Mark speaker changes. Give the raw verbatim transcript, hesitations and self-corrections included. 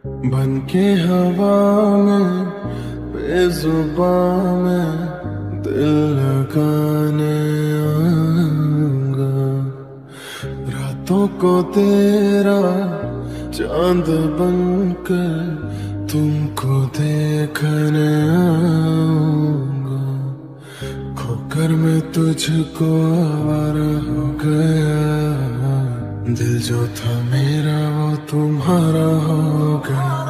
Speaker 1: बन के हवा में बेजुबां में दिल लगाने आऊंगा। रातों को तेरा चांद बनकर तुमको देखने आऊंगा। खोकर मैं तुझको आवारा हो गया, दिल जो था मेरा वो तुम्हारा हो गया।